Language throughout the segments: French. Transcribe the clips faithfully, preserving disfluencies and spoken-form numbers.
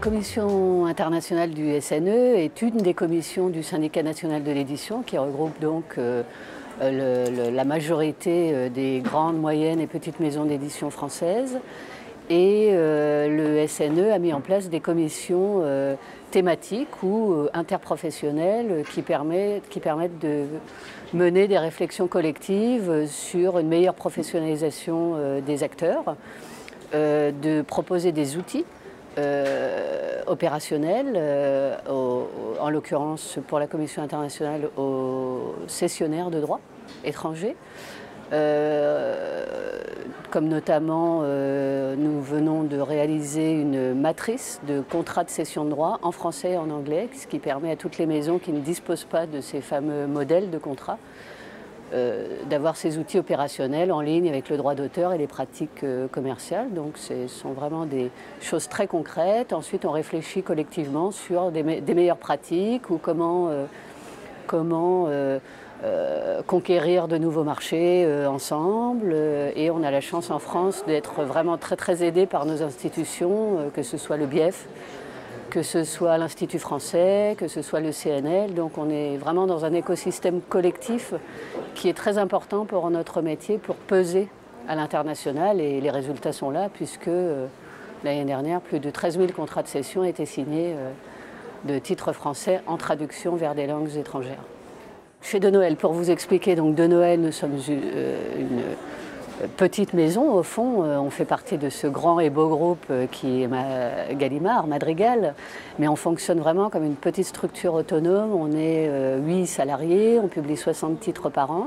commission internationale du S N E est une des commissions du Syndicat national de l'édition qui regroupe donc euh, le, le, la majorité des grandes, moyennes et petites maisons d'édition françaises. Et euh, le S N E a mis en place des commissions euh, thématiques ou euh, interprofessionnelles qui permettent, qui permettent de mener des réflexions collectives sur une meilleure professionnalisation euh, des acteurs, euh, de proposer des outils Euh, opérationnel, euh, au, en l'occurrence pour la Commission internationale aux cessionnaires de droit étrangers, euh, comme notamment euh, nous venons de réaliser une matrice de contrats de cession de droit en français et en anglais, ce qui permet à toutes les maisons qui ne disposent pas de ces fameux modèles de contrats Euh, d'avoir ces outils opérationnels en ligne avec le droit d'auteur et les pratiques euh, commerciales. Donc ce sont vraiment des choses très concrètes. Ensuite, on réfléchit collectivement sur des, me des meilleures pratiques ou comment, euh, comment euh, euh, conquérir de nouveaux marchés euh, ensemble. Et on a la chance en France d'être vraiment très très aidé par nos institutions, euh, que ce soit le B I E F, que ce soit l'Institut français, que ce soit le C N L. Donc on est vraiment dans un écosystème collectif qui est très important pour notre métier, pour peser à l'international. Et les résultats sont là, puisque euh, l'année dernière, plus de treize mille contrats de cession ont été signés euh, de titres français en traduction vers des langues étrangères. Chez De Noël, pour vous expliquer, donc De Noël, nous sommes euh, une petite maison, au fond, on fait partie de ce grand et beau groupe qui est Gallimard, Madrigal, mais on fonctionne vraiment comme une petite structure autonome. On est huit salariés, on publie soixante titres par an.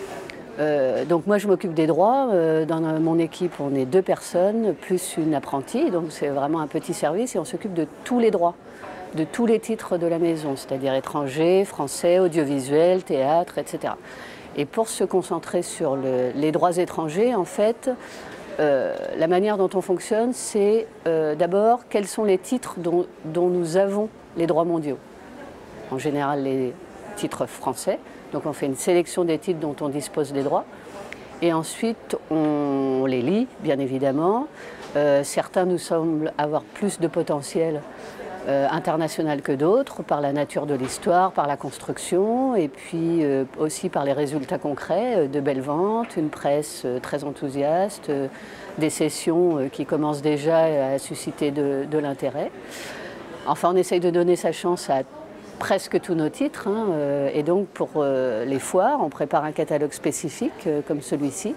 Euh, donc moi je m'occupe des droits, dans mon équipe on est deux personnes, plus une apprentie, donc c'est vraiment un petit service et on s'occupe de tous les droits, de tous les titres de la maison, c'est-à-dire étrangers, français, audiovisuel, théâtre, et cetera. Et pour se concentrer sur le, les droits étrangers, en fait, euh, la manière dont on fonctionne, c'est euh, d'abord quels sont les titres dont, dont nous avons les droits mondiaux. En général, les titres français. Donc on fait une sélection des titres dont on dispose des droits. Et ensuite, on les lit, bien évidemment. Euh, certains nous semblent avoir plus de potentiel Euh, international que d'autres, par la nature de l'histoire, par la construction, et puis euh, aussi par les résultats concrets, euh, de belles ventes, une presse euh, très enthousiaste, euh, des sessions euh, qui commencent déjà à susciter de, de l'intérêt. Enfin, on essaye de donner sa chance à presque tous nos titres, hein, euh, et donc pour euh, les foires, on prépare un catalogue spécifique euh, comme celui-ci,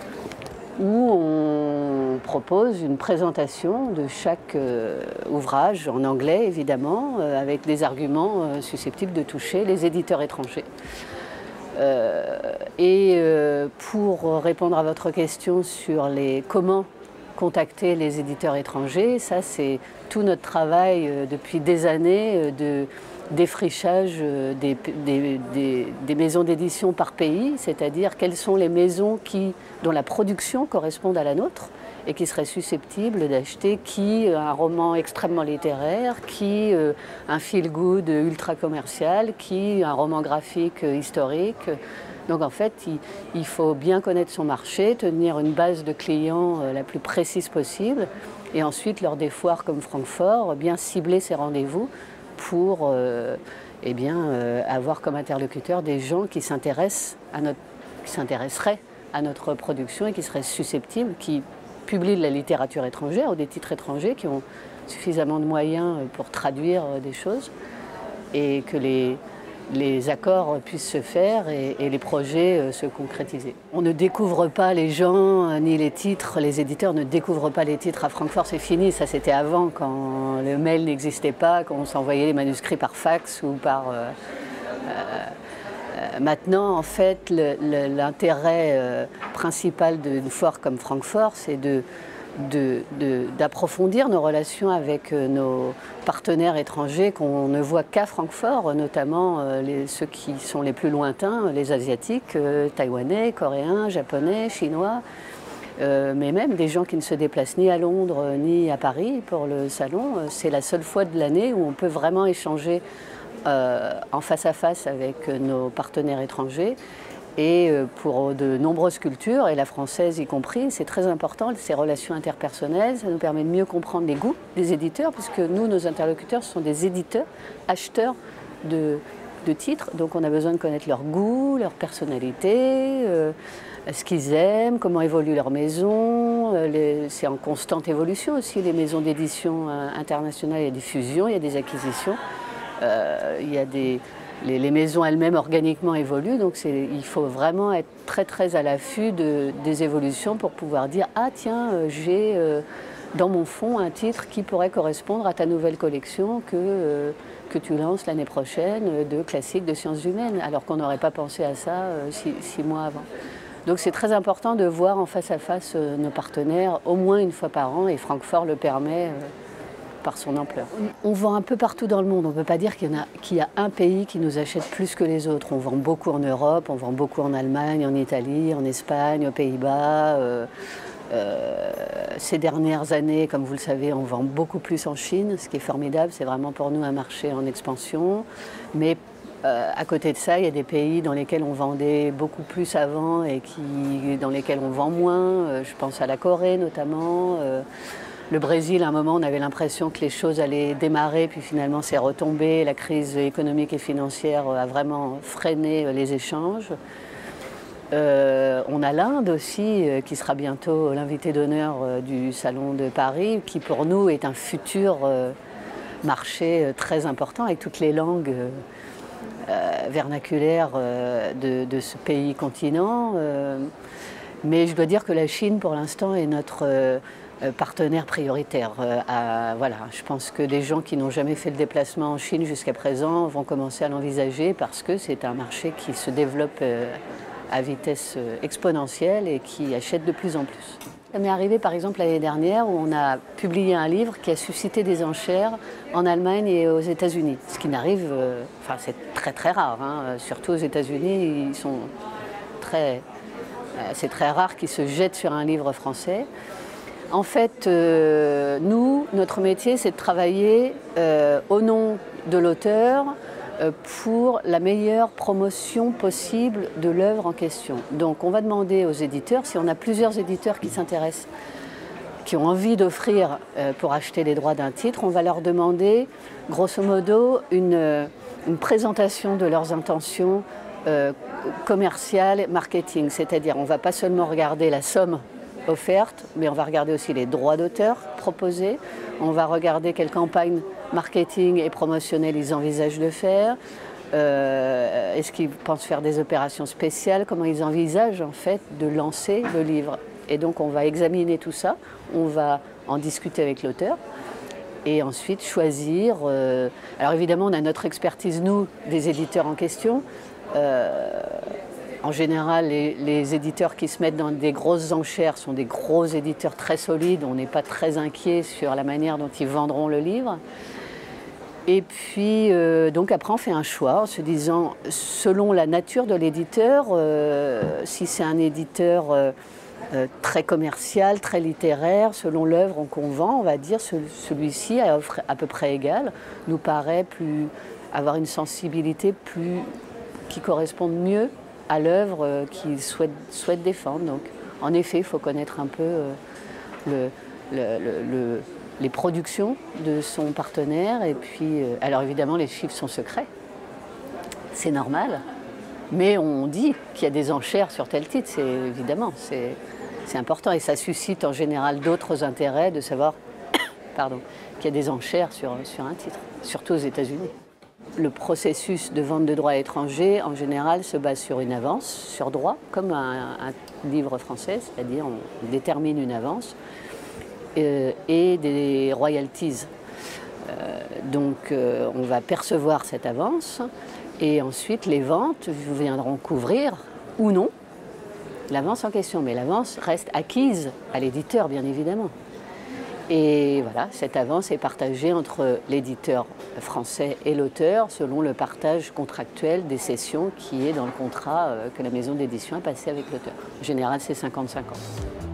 où on propose une présentation de chaque euh, ouvrage, en anglais évidemment, euh, avec des arguments euh, susceptibles de toucher les éditeurs étrangers. Euh, et euh, pour répondre à votre question sur les, comment contacter les éditeurs étrangers, ça c'est tout notre travail euh, depuis des années euh, de défrichage euh, des, des, des, des maisons d'édition par pays, c'est-à-dire quelles sont les maisons qui, dont la production correspond à la nôtre et qui seraient susceptibles d'acheter qui un roman extrêmement littéraire, qui euh, un feel-good ultra commercial, qui un roman graphique euh, historique. Donc en fait, il, il faut bien connaître son marché, tenir une base de clients euh, la plus précise possible et ensuite, lors des foires comme Francfort, bien cibler ses rendez-vous pour euh, eh bien, euh, avoir comme interlocuteur des gens qui s'intéressent à notre, qui s'intéresseraient à notre production et qui seraient susceptibles, qui publient de la littérature étrangère ou des titres étrangers, qui ont suffisamment de moyens pour traduire des choses et que les, les accords puissent se faire et, et les projets se concrétiser. On ne découvre pas les gens ni les titres, les éditeurs ne découvrent pas les titres à Francfort, c'est fini, ça c'était avant quand le mail n'existait pas, quand on s'envoyait les manuscrits par fax ou par... Euh, euh, maintenant en fait l'intérêt euh, principal d'une foire comme Francfort, c'est de d'approfondir nos relations avec nos partenaires étrangers qu'on ne voit qu'à Francfort, notamment les, ceux qui sont les plus lointains, les asiatiques, euh, taïwanais, coréens, japonais, chinois, euh, mais même des gens qui ne se déplacent ni à Londres ni à Paris pour le salon. C'est la seule fois de l'année où on peut vraiment échanger euh, en face à face avec nos partenaires étrangers Et pour de nombreuses cultures, et la française y compris, c'est très important, ces relations interpersonnelles. Ça nous permet de mieux comprendre les goûts des éditeurs, puisque nous, nos interlocuteurs, ce sont des éditeurs, acheteurs de, de titres. Donc on a besoin de connaître leurs goûts, leur personnalité, euh, ce qu'ils aiment, comment évolue leur maison. Euh, c'est en constante évolution aussi, les maisons d'édition euh, internationales. Il y a des fusions, il y a des acquisitions, euh, il y a des... Les, les maisons elles-mêmes organiquement évoluent, donc il faut vraiment être très très à l'affût de, des évolutions pour pouvoir dire « Ah tiens, euh, j'ai euh, dans mon fond un titre qui pourrait correspondre à ta nouvelle collection que, euh, que tu lances l'année prochaine de classiques de sciences humaines », alors qu'on n'aurait pas pensé à ça euh, six, six mois avant. Donc c'est très important de voir en face à face euh, nos partenaires au moins une fois par an, et Francfort le permet euh, par son ampleur. On vend un peu partout dans le monde, on ne peut pas dire qu'il y, qu'il y a un pays qui nous achète plus que les autres. On vend beaucoup en Europe, on vend beaucoup en Allemagne, en Italie, en Espagne, aux Pays-Bas. Euh, euh, ces dernières années, comme vous le savez, on vend beaucoup plus en Chine, ce qui est formidable, c'est vraiment pour nous un marché en expansion. Mais euh, à côté de ça, il y a des pays dans lesquels on vendait beaucoup plus avant et qui, dans lesquels on vend moins. Euh, je pense à la Corée notamment. Euh, Le Brésil, à un moment, on avait l'impression que les choses allaient démarrer, puis finalement c'est retombé. La crise économique et financière a vraiment freiné les échanges. Euh, on a l'Inde aussi, qui sera bientôt l'invité d'honneur du Salon de Paris, qui pour nous est un futur marché très important, avec toutes les langues euh, vernaculaires de, de ce pays continent. Mais je dois dire que la Chine, pour l'instant, est notre partenaire prioritaire. À, voilà, je pense que les gens qui n'ont jamais fait le déplacement en Chine jusqu'à présent vont commencer à l'envisager, parce que c'est un marché qui se développe à vitesse exponentielle et qui achète de plus en plus. Ça m'est arrivé par exemple l'année dernière où on a publié un livre qui a suscité des enchères en Allemagne et aux États-Unis. Ce qui n'arrive, euh, enfin c'est très très rare, hein. Surtout aux États-Unis, ils sont très, euh, c'est très rare qu'ils se jettent sur un livre français. En fait, euh, nous, notre métier, c'est de travailler euh, au nom de l'auteur euh, pour la meilleure promotion possible de l'œuvre en question. Donc on va demander aux éditeurs, si on a plusieurs éditeurs qui s'intéressent, qui ont envie d'offrir euh, pour acheter les droits d'un titre, on va leur demander, grosso modo, une, une présentation de leurs intentions euh, commerciales, marketing. C'est-à-dire, on ne va pas seulement regarder la somme offerte, mais on va regarder aussi les droits d'auteur proposés, on va regarder quelle campagne marketing et promotionnelle ils envisagent de faire, euh, est-ce qu'ils pensent faire des opérations spéciales, comment ils envisagent en fait de lancer le livre. Et donc on va examiner tout ça, on va en discuter avec l'auteur et ensuite choisir. Euh, alors évidemment on a notre expertise, nous, des éditeurs en question. Euh, En général, les, les éditeurs qui se mettent dans des grosses enchères sont des gros éditeurs très solides. On n'est pas très inquiet sur la manière dont ils vendront le livre. Et puis, euh, donc après, on fait un choix en se disant, selon la nature de l'éditeur, euh, si c'est un éditeur euh, euh, très commercial, très littéraire, selon l'œuvre qu'on vend, on va dire ce, celui-ci, à offre à peu près égale, nous paraît plus, avoir une sensibilité plus, qui corresponde mieux à l'œuvre qu'il souhaite, souhaite défendre. Donc, en effet, il faut connaître un peu euh, le, le, le, le, les productions de son partenaire. Et puis, euh, alors évidemment, les chiffres sont secrets, c'est normal, mais on dit qu'il y a des enchères sur tel titre, c'est évidemment, c'est important. Et ça suscite en général d'autres intérêts de savoir pardon, qu'il y a des enchères sur, sur un titre, surtout aux États-Unis. Le processus de vente de droits étrangers, en général, se base sur une avance, sur droit, comme un, un livre français, c'est-à-dire on détermine une avance, euh, et des royalties. Euh, donc euh, on va percevoir cette avance, et ensuite les ventes viendront couvrir, ou non, l'avance en question. Mais l'avance reste acquise à l'éditeur, bien évidemment. Et voilà, cette avance est partagée entre l'éditeur français et l'auteur selon le partage contractuel des cessions qui est dans le contrat que la maison d'édition a passé avec l'auteur. En général, c'est cinquante cinquante.